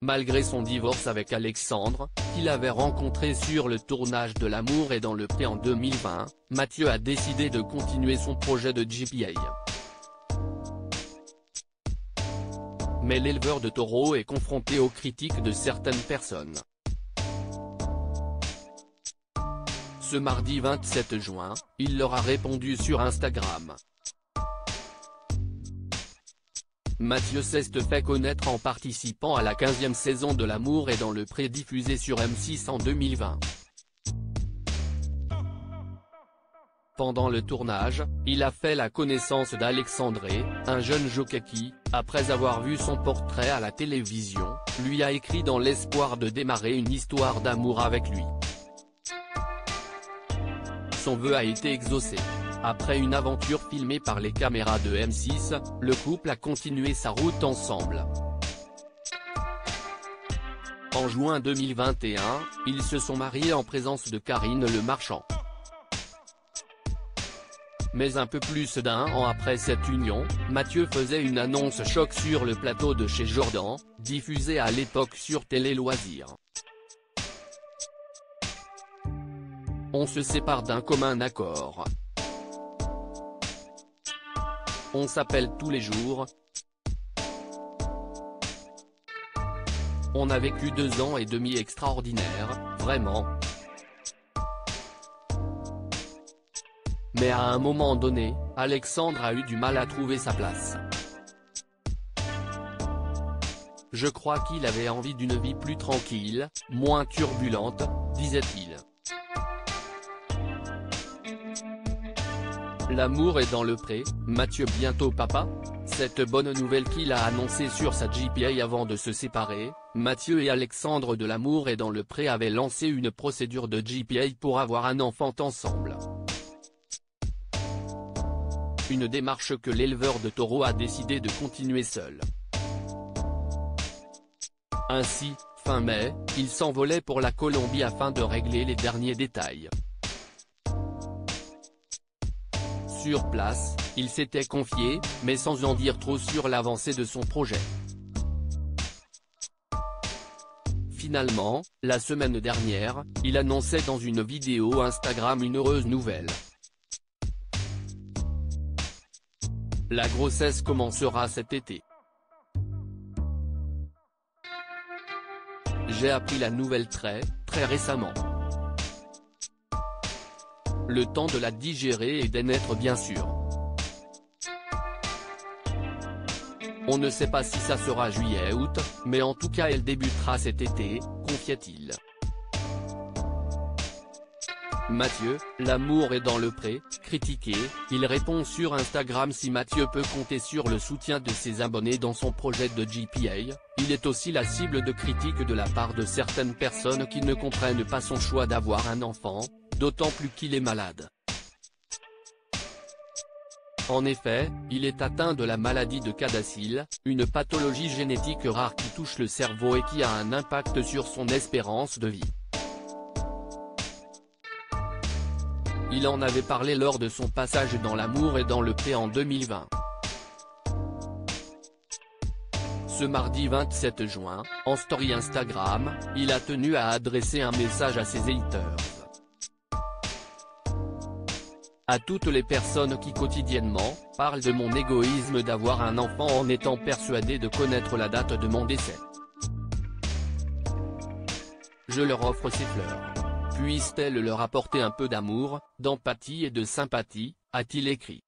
Malgré son divorce avec Alexandre, qu'il avait rencontré sur le tournage de L'amour est dans le pré en 2020, Mathieu a décidé de continuer son projet de GPA. Mais l'éleveur de taureaux est confronté aux critiques de certaines personnes. Ce mardi 27 juin, il leur a répondu sur Instagram. Mathieu s'est fait connaître en participant à la 15e saison de L'amour est dans le pré diffusée sur M6 en 2020. Pendant le tournage, il a fait la connaissance d'Alexandré, un jeune jockey qui, après avoir vu son portrait à la télévision, lui a écrit dans l'espoir de démarrer une histoire d'amour avec lui. Son vœu a été exaucé. Après une aventure filmée par les caméras de M6, le couple a continué sa route ensemble. En juin 2021, ils se sont mariés en présence de Karine Le Marchand. Mais un peu plus d'un an après cette union, Mathieu faisait une annonce choc sur le plateau de Chez Jordan, diffusé à l'époque sur Télé Loisirs. On se sépare d'un commun accord. On s'appelle tous les jours. On a vécu 2 ans et demi extraordinaires, vraiment. Mais à un moment donné, Alexandre a eu du mal à trouver sa place. Je crois qu'il avait envie d'une vie plus tranquille, moins turbulente, disait-il. L'amour est dans le pré, Mathieu bientôt papa? Cette bonne nouvelle qu'il a annoncée sur sa GPA avant de se séparer, Mathieu et Alexandre de L'amour est dans le pré avaient lancé une procédure de GPA pour avoir un enfant ensemble. Une démarche que l'éleveur de taureaux a décidé de continuer seul. Ainsi, fin mai, il s'envolait pour la Colombie afin de régler les derniers détails. Sur place, il s'était confié, mais sans en dire trop sur l'avancée de son projet. Finalement, la semaine dernière, il annonçait dans une vidéo Instagram une heureuse nouvelle. La grossesse commencera cet été. J'ai appris la nouvelle très récemment. Le temps de la digérer et d'en être bien sûr. On ne sait pas si ça sera juillet-août, mais en tout cas elle débutera cet été, confiait-il. Mathieu, l'amour est dans le pré, critiqué, il répond sur Instagram si Mathieu peut compter sur le soutien de ses abonnés dans son projet de GPA, il est aussi la cible de critiques de la part de certaines personnes qui ne comprennent pas son choix d'avoir un enfant, d'autant plus qu'il est malade. En effet, il est atteint de la maladie de Cadacil, une pathologie génétique rare qui touche le cerveau et qui a un impact sur son espérance de vie. Il en avait parlé lors de son passage dans L'amour est dans le pré en 2020. Ce mardi 27 juin, en story Instagram, il a tenu à adresser un message à ses haters. À toutes les personnes qui quotidiennement, parlent de mon égoïsme d'avoir un enfant en étant persuadé de connaître la date de mon décès. Je leur offre ces fleurs. Puissent-elles leur apporter un peu d'amour, d'empathie et de sympathie, a-t-il écrit.